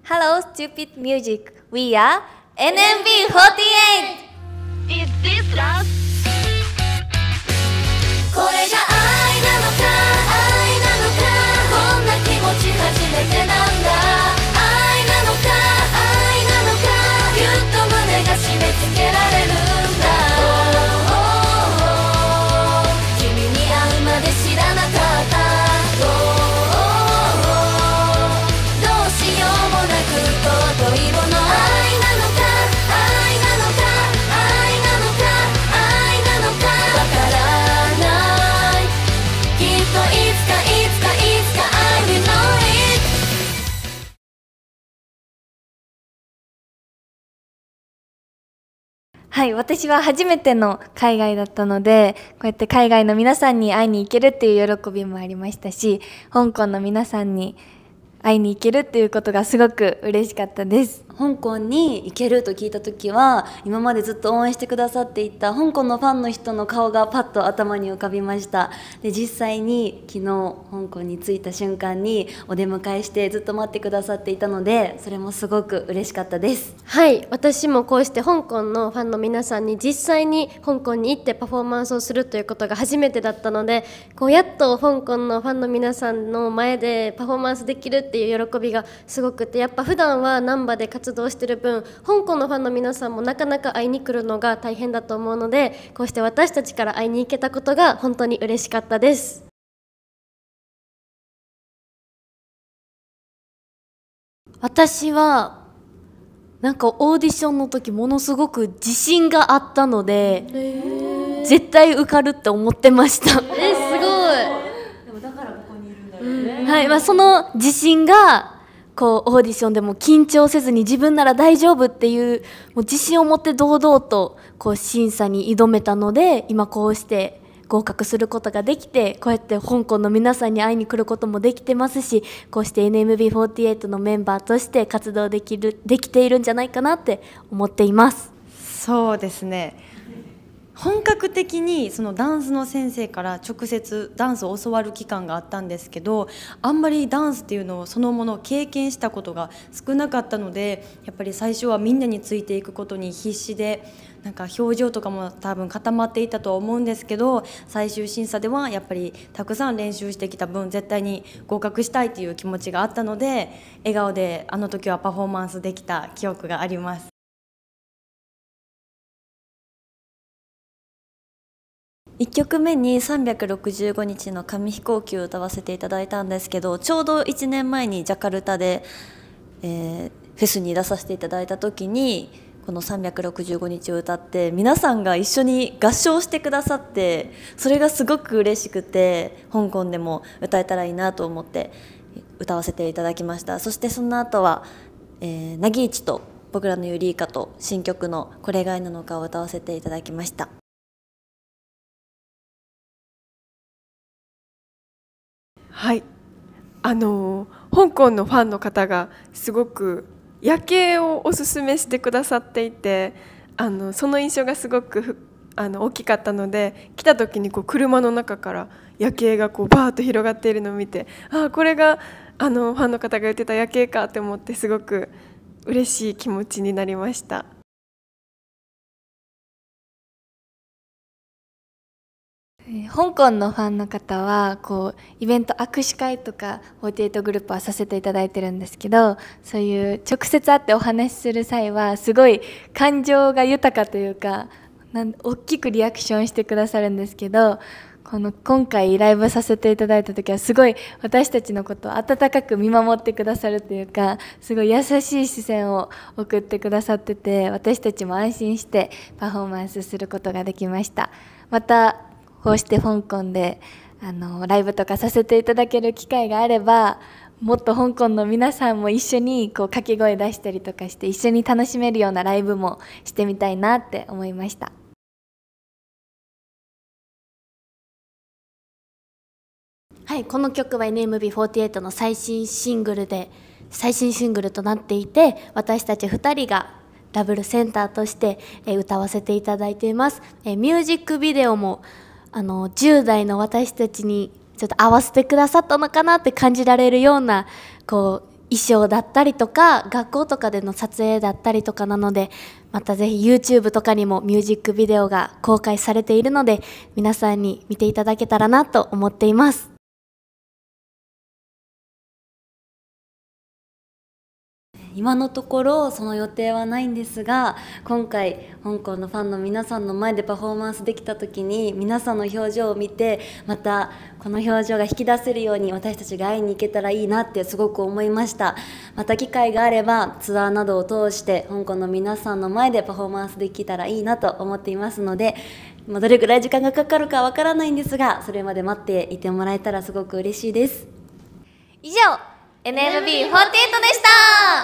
Hello, stupid music. We are NMB48. Is this love? これが愛なのか愛なのかこんな気持ち初めてなんだ愛なのか愛なのかぎゅっと胸が締め付けられるんだ、君に会うまで知らなかったどうしようもなく尊いもの愛なのか愛なのか愛なのか愛なのかわからないきっといつかいつかいつか I will know it。 はい、私は初めての海外だったので、こうやって海外の皆さんに会いに行けるっていう喜びもありましたし、香港の皆さんに会いに行けるっていうことがすごく嬉しかったです。 香港に行けると聞いた時は今までずっと応援してくださっていた香港のファンの人の顔がパッと頭に浮かびました。で実際に昨日香港に着いた瞬間にお出迎えしてずっと待ってくださっていたので、それもすごく嬉しかったです。 はい、私もこうして香港のファンの皆さんに実際に香港に行ってパフォーマンスをするということが初めてだったので、こうやっと香港のファンの皆さんの前でパフォーマンスできるっていう喜びがすごくて、やっぱ普段は難波で活動してる分香港のファンの皆さんもなかなか会いに来るのが大変だと思うので、こうして私たちから会いに行けたことが本当に嬉しかったです。 私はなんかオーディションの時ものすごく自信があったので、絶対受かるって思ってました。 すごい。でもだからここにいるんだよね。 はい、その自信がこうオーディションでも緊張せずに自分なら大丈夫っていうもう自信を持って堂々とこう審査に挑めたので、今こうして合格することができて、こうやって香港の皆さんに会いに来ることもできてますし、こうして NMB48 のメンバーとして活動できているんじゃないかなって思っています。 そうですね、本格的にそのダンスの先生から直接ダンスを教わる期間があったんですけど、あんまりダンスっていうのをそのものを経験したことが少なかったので、やっぱり最初はみんなについていくことに必死で、なんか表情とかも多分固まっていたとは思うんですけど、最終審査ではやっぱりたくさん練習してきた分絶対に合格したいという気持ちがあったので、笑顔であの時はパフォーマンスできた記憶があります。 1曲目に365日の紙飛行機を歌わせていただいたんですけど、ちょうど1年前にジャカルタで、フェスに出させていただいた時にこの365日を歌って皆さんが一緒に合唱してくださって、それがすごく嬉しくて、香港でも歌えたらいいなと思って歌わせていただきました。そしてその後は、ナギイチと僕らのユリイカと新曲のこれが愛なのかを歌わせていただきました。 はい、香港のファンの方がすごく夜景をおすすめしてくださっていて、その印象がすごく大きかったので、来た時にこう車の中から夜景がこうバーッと広がっているのを見て、これがファンの方が言ってた夜景かって思って、すごく嬉しい気持ちになりました。 香港のファンの方はこうイベント握手会とか48グループはさせていただいてるんですけど、そういう直接会ってお話しする際はすごい感情が豊かというか、大きくリアクションしてくださるんですけど、今回ライブさせていただいた時はすごい私たちのことを温かく見守ってくださるというか、すごい優しい視線を送ってくださってて、私たちも安心してパフォーマンスすることができました。またこうして香港でライブとかさせていただける機会があれば、もっと香港の皆さんも一緒にこう掛け声出したりとかして一緒に楽しめるようなライブもしてみたいなって思いました。 はい、この曲は NMB48 の最新シングルとなっていて、私たち2人がダブルセンターとして歌わせていただいています。ミュージックビデオも10代の私たちにちょっと合わせてくださったのかなって感じられるようなこう衣装だったりとか学校とかでの撮影だったりとかなので、またぜひ YouTube とかにもミュージックビデオが公開されているので、皆さんに見ていただけたらなと思っています。 今のところその予定はないんですが、今回香港のファンの皆さんの前でパフォーマンスできた時に、皆さんの表情を見て、またこの表情が引き出せるように私たちが会いに行けたらいいなってすごく思いました。また機会があればツアーなどを通して香港の皆さんの前でパフォーマンスできたらいいなと思っていますので、どれぐらい時間がかかるかわからないんですが、それまで待っていてもらえたらすごく嬉しいです。 以上 NMB48 でした。